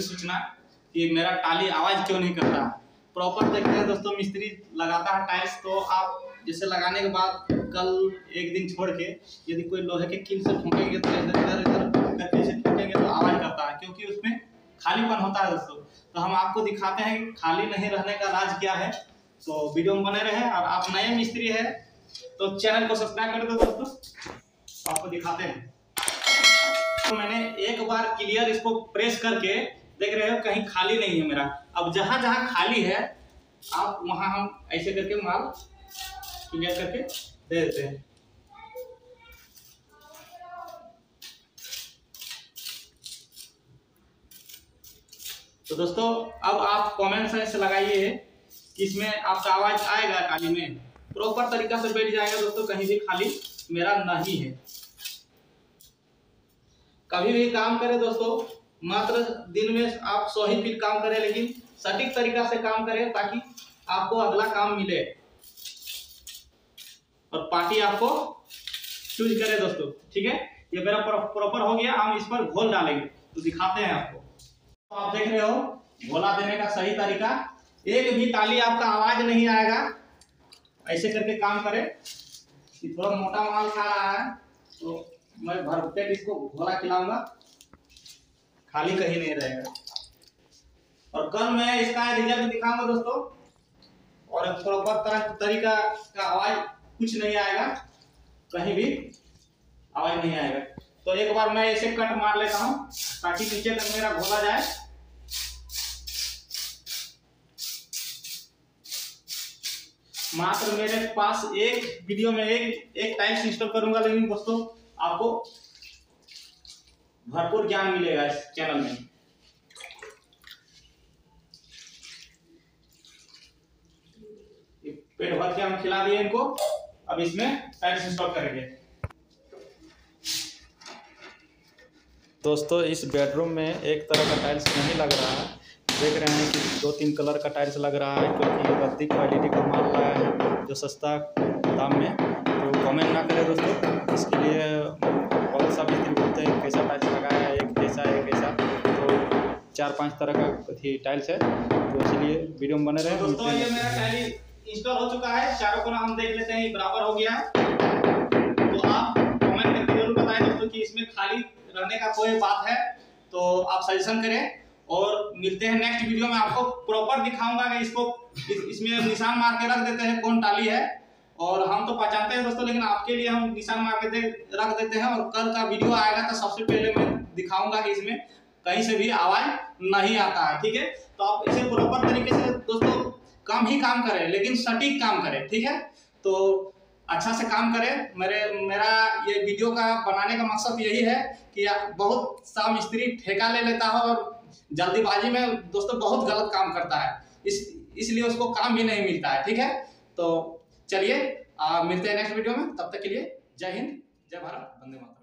जरूरी सूचना कि मेरा टाली आवाज़ क्यों नहीं करता। प्रॉपर देखते हैं दोस्तों, मिस्त्री लगाता है टाइल्स, तो आप जैसे लगाने के बाद कल एक दिन छोड़ के यदि कोई लोहे के कील से ठोकेंगे तो इधर इधर करके से ठोकेंगे तो आवाज़ करता है, क्योंकि उसमें खालीपन होता है दोस्तों। तो हम आपको दिखाते हैं कि खाली नहीं रहने का राज क्या है। तो वीडियो में बने रहे, और आप नए मिस्त्री है तो चैनल को सब्सक्राइब कर दो दोस्तों। तो आपको दिखाते हैं। तो मैंने एक बार क्लियर इसको प्रेस करके देख रहे हो कहीं खाली नहीं है मेरा। अब जहां जहां खाली है आप वहां हम ऐसे करके माल क्लियर करके दे देते हैं। तो दोस्तों अब आप कमेंट से लगाइए कि इसमें आपका आवाज आएगा खाली में, प्रॉपर तरीका से बैठ जाएगा दोस्तों, कहीं भी खाली मेरा नहीं है। कभी भी काम करें दोस्तों, मात्र दिन में आप 100 ही फीट काम करें, लेकिन सटीक तरीका से काम करें ताकि आपको अगला काम मिले और पार्टी आपको चूज करे दोस्तों। ठीक है, ये मेरा प्रॉपर हो गया। हम इस पर घोल डालेंगे तो दिखाते हैं आपको। तो आप देख रहे हो घोला देने का सही तरीका, एक भी ताली आपका आवाज नहीं आएगा। ऐसे करके काम करें। थोड़ा मोटा माल खा रहा है तो मैं भरपेट इसको घोला खिलाऊंगा, खाली कहीं नहीं रहेगा। और कल मैं इसका रिजल्ट दिखाऊंगा दोस्तों, और प्रॉपर तरीका का आवाज कुछ नहीं आएगा, कहीं भी आवाज नहीं आएगा। तो एक बार मैं ऐसे कट मार लेता हूं ताकि नीचे तक मेरा घोला जाए। मात्र मेरे पास एक वीडियो में एक टाइल्स इंस्टॉल करूंगा, लेकिन दोस्तों आपको भरपूर ज्ञान मिलेगा इस चैनल में। पेट भर के हम खिला दिए इनको, अब इसमें टाइल्स इंस्टॉल करेंगे। दोस्तों इस बेडरूम में एक तरह का टाइल्स नहीं लग रहा है, देख रहे हैं कि 2-3 कलर का टाइल्स लग रहा है, क्योंकि गद्दी क्वालिटी का माल लाया है जो सस्ता दाम में। तो कमेंट ना करें दोस्तों, इसके लिए बहुत सा मिस्त्री बोलते हैं कैसा टाइल्स लगाया है, एक कैसा। तो 4-5 तरह का टाइल्स है, तो इसलिए वीडियो में बने रहे। दोस्तों ये मेरा टाइल इंस्टॉल हो चुका है, चारों कोना हम देख लेते हैं बराबर हो गया है। तो आप कमेंट करके जरूर बताएं दोस्तों कि इसमें खाली रहने का कोई बात है तो आप सजेशन करें। और मिलते हैं नेक्स्ट वीडियो में, आपको प्रॉपर दिखाऊंगा कि इसको इसमें निशान मार के रख देते हैं कौन टाली है। और हम तो पहचानते हैं दोस्तों, लेकिन आपके लिए हम निशान मार के रख देते हैं। और कल का वीडियो आएगा तो सबसे पहले मैं दिखाऊंगा कि इसमें कहीं से भी आवाज नहीं आता है। ठीक है, तो आप इसे प्रॉपर तरीके से दोस्तों कम ही काम करें, लेकिन सटीक काम करें। ठीक है, तो अच्छा से काम करें। मेरा ये वीडियो का बनाने का मकसद यही है कि बहुत सा मिस्त्री ठेका ले लेता है और जल्दीबाजी में दोस्तों बहुत गलत काम करता है, इसलिए उसको काम भी नहीं मिलता है। ठीक है, तो चलिए मिलते हैं नेक्स्ट वीडियो में, तब तक के लिए जय हिंद, जय भारत, वंदे मातरम।